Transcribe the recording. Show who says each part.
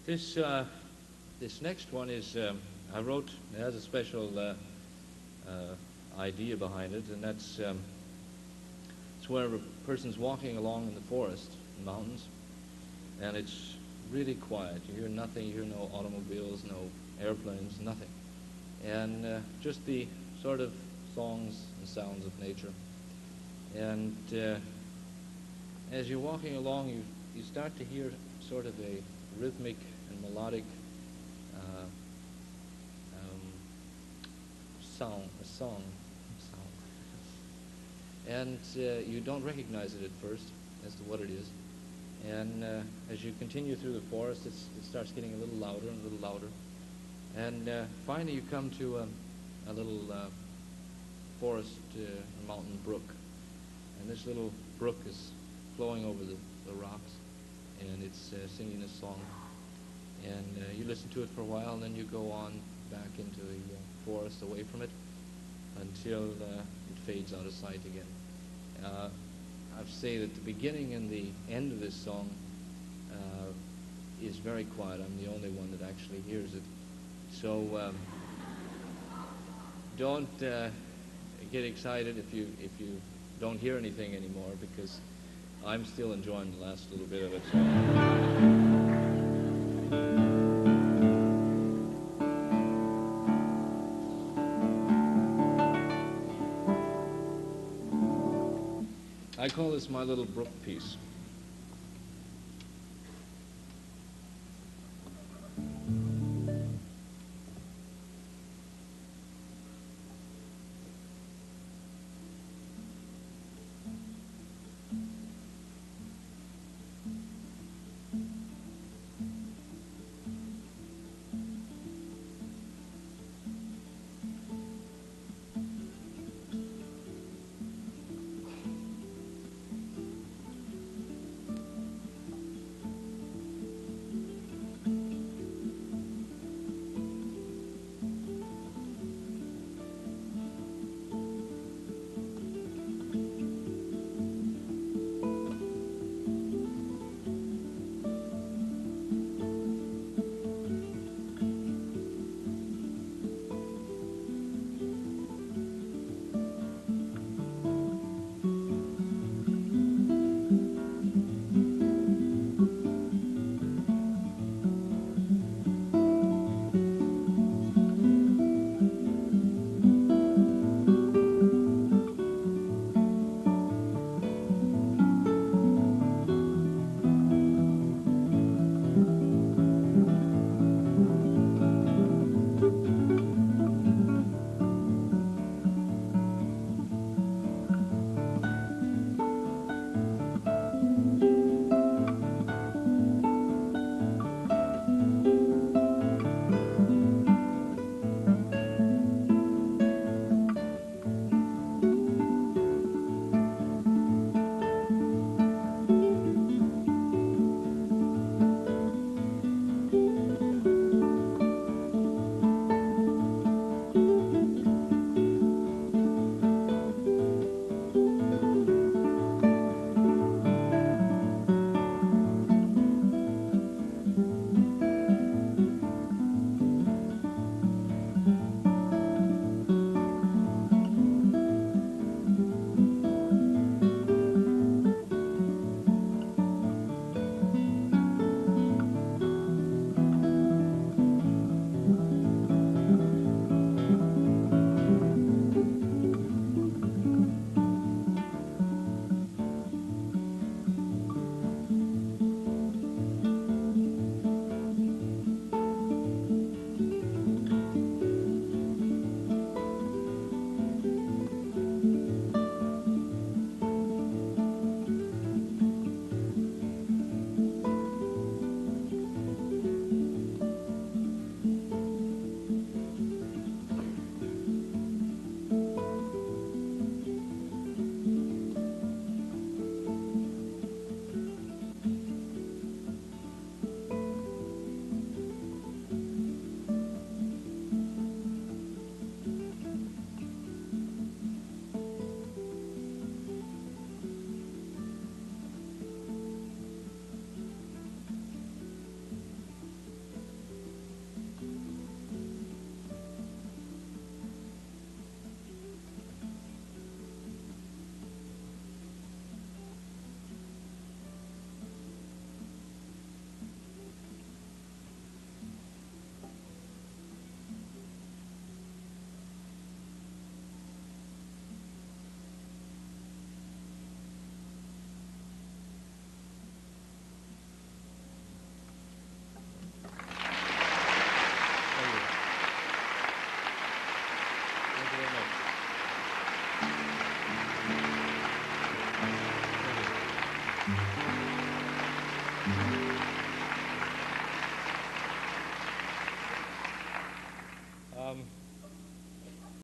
Speaker 1: This this next one is I wrote. It has a special idea behind it, and that's it's where a person's walking along in the forest, mountains, and it's really quiet. You hear nothing. You hear no automobiles, no airplanes, nothing, and just the sort of songs and sounds of nature. And as you're walking along, you start to hear sort of a rhythmic and melodic song, and you don't recognize it at first as to what it is. And as you continue through the forest, it starts getting a little louder and a little louder. And finally, you come to a little forest mountain brook, and this little brook is flowing over the rocks, and it's singing a song. And you listen to it for a while, and then you go on back into the forest away from it until it fades out of sight again. I say that the beginning and the end of this song is very quiet. I'm the only one that actually hears it. So don't get excited if you don't hear anything anymore, because I'm still enjoying the last little bit of it. I call this my little brook piece.